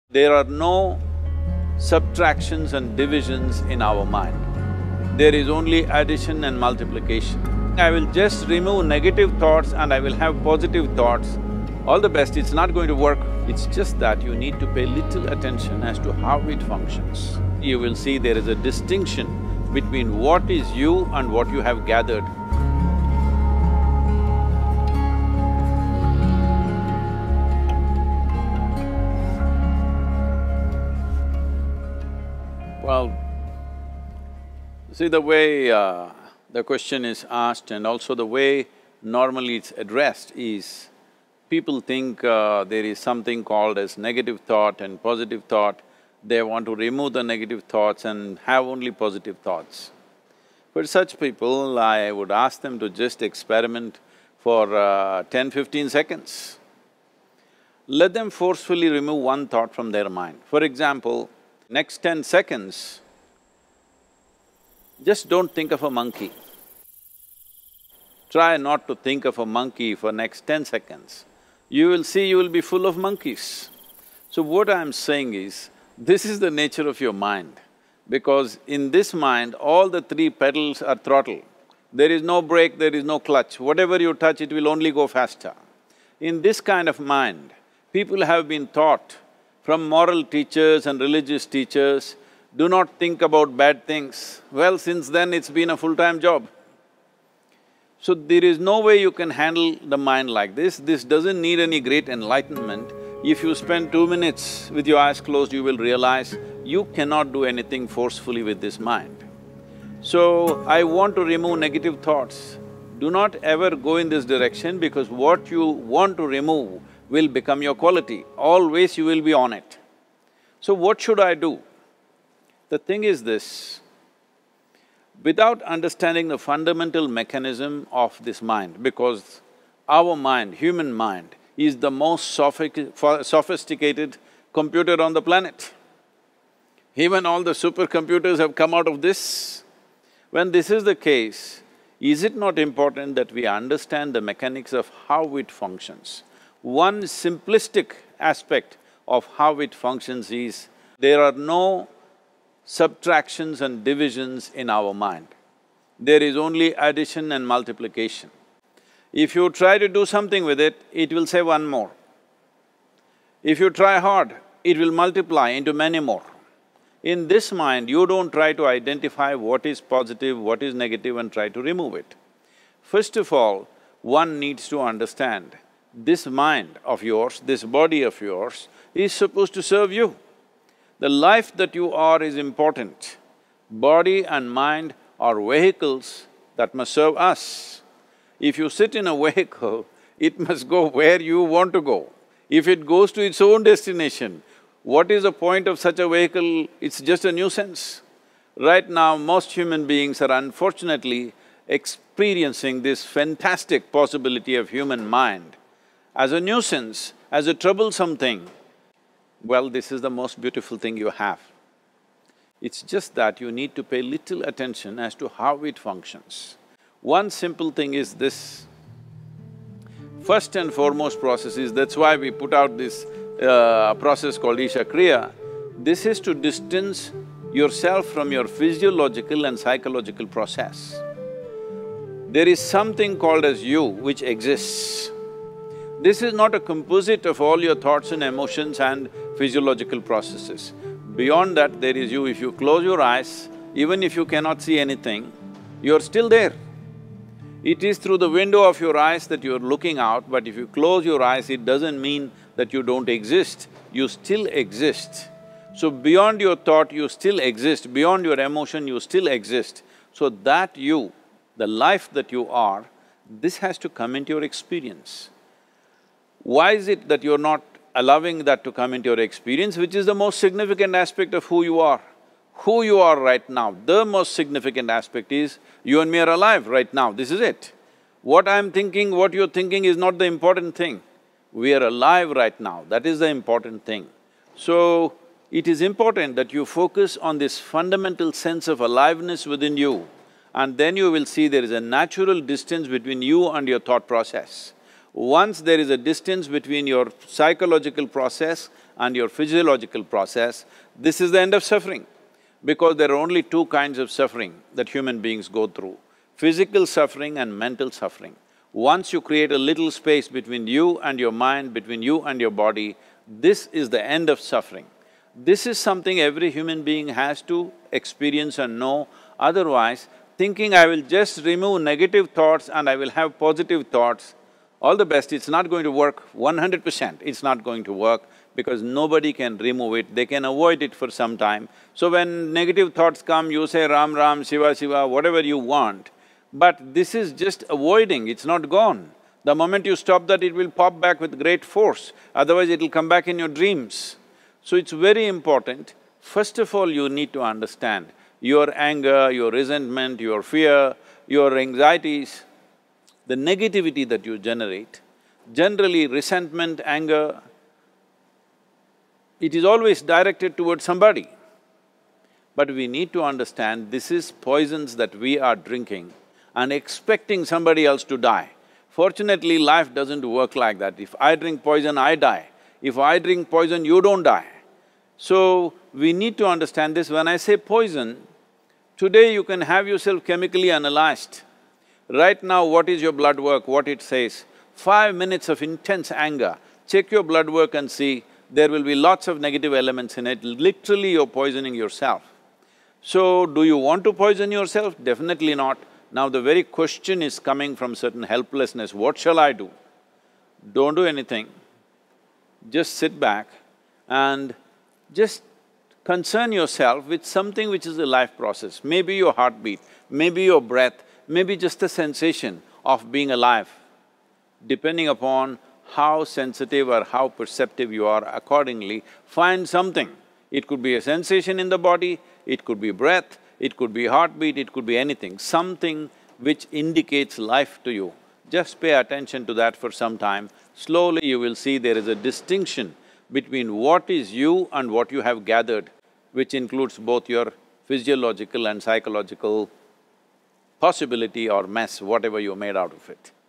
There are no subtractions and divisions in our mind. There is only addition and multiplication. I will just remove negative thoughts and I will have positive thoughts. All the best, it's not going to work. It's just that you need to pay little attention as to how it functions. You will see there is a distinction between what is you and what you have gathered. Well, see the way the question is asked and also the way normally it's addressed is, people think there is something called as negative thought and positive thought. They want to remove the negative thoughts and have only positive thoughts. For such people, I would ask them to just experiment for 10-15 seconds. Let them forcefully remove one thought from their mind. For example, next 10 seconds, just don't think of a monkey. Try not to think of a monkey for next 10 seconds. You will see you will be full of monkeys. So what I'm saying is, this is the nature of your mind, because in this mind, all the three pedals are throttle. There is no brake, there is no clutch. Whatever you touch, it will only go faster. In this kind of mind, people have been taught from moral teachers and religious teachers, do not think about bad things. Well, since then it's been a full-time job. So there is no way you can handle the mind like this. This doesn't need any great enlightenment. If you spend 2 minutes with your eyes closed, you will realize you cannot do anything forcefully with this mind. So, I want to remove negative thoughts. Do not ever go in this direction, because what you want to remove will become your quality. Always you will be on it. So what should I do? The thing is this, without understanding the fundamental mechanism of this mind, because our mind, human mind, is the most sophisticated computer on the planet. Even all the supercomputers have come out of this. When this is the case, is it not important that we understand the mechanics of how it functions? One simplistic aspect of how it functions is, there are no subtractions and divisions in our mind. There is only addition and multiplication. If you try to do something with it, it will say one more. If you try hard, it will multiply into many more. In this mind, you don't try to identify what is positive, what is negative and try to remove it. First of all, one needs to understand, this mind of yours, this body of yours is supposed to serve you. The life that you are is important. Body and mind are vehicles that must serve us. If you sit in a vehicle, it must go where you want to go. If it goes to its own destination, what is the point of such a vehicle? It's just a nuisance. Right now, most human beings are unfortunately experiencing this fantastic possibility of human mind as a nuisance, as a troublesome thing. Well, this is the most beautiful thing you have. It's just that you need to pay little attention as to how it functions. One simple thing is this. First and foremost process is, that's why we put out this process called Isha Kriya. This is to distance yourself from your physiological and psychological process. There is something called as you which exists. This is not a composite of all your thoughts and emotions and physiological processes. Beyond that, there is you. If you close your eyes, even if you cannot see anything, you're still there. It is through the window of your eyes that you're looking out, but if you close your eyes, it doesn't mean that you don't exist, you still exist. So beyond your thought, you still exist, beyond your emotion, you still exist. So that you, the life that you are, this has to come into your experience. Why is it that you're not allowing that to come into your experience, which is the most significant aspect of who you are? Who you are right now, the most significant aspect is, you and me are alive right now, this is it. What I'm thinking, what you're thinking is not the important thing. We are alive right now, that is the important thing. So, it is important that you focus on this fundamental sense of aliveness within you, and then you will see there is a natural distance between you and your thought process. Once there is a distance between your psychological process and your physiological process, this is the end of suffering. Because there are only two kinds of suffering that human beings go through, physical suffering and mental suffering. Once you create a little space between you and your mind, between you and your body, this is the end of suffering. This is something every human being has to experience and know, otherwise thinking I will just remove negative thoughts and I will have positive thoughts, all the best, it's not going to work 100%, it's not going to work because nobody can remove it, they can avoid it for some time. So when negative thoughts come, you say Ram Ram, Shiva Shiva, whatever you want, but this is just avoiding, it's not gone. The moment you stop that, it will pop back with great force, otherwise it'll come back in your dreams. So it's very important, first of all you need to understand your anger, your resentment, your fear, your anxieties, the negativity that you generate. Generally resentment, anger, it is always directed towards somebody. But we need to understand this is poisons that we are drinking and expecting somebody else to die. Fortunately, life doesn't work like that. If I drink poison, I die. If I drink poison, you don't die. So, we need to understand this. When I say poison, today you can have yourself chemically analyzed. Right now, what is your blood work, what it says? 5 minutes of intense anger, check your blood work and see, there will be lots of negative elements in it, literally you're poisoning yourself. So, do you want to poison yourself? Definitely not. Now the very question is coming from certain helplessness, what shall I do? Don't do anything, just sit back and just concern yourself with something which is a life process. Maybe your heartbeat, maybe your breath, maybe just the sensation of being alive. Depending upon how sensitive or how perceptive you are, accordingly, find something. It could be a sensation in the body, it could be breath, it could be heartbeat, it could be anything, something which indicates life to you. Just pay attention to that for some time. Slowly you will see there is a distinction between what is you and what you have gathered, which includes both your physiological and psychological possibility or mess, whatever you made out of it.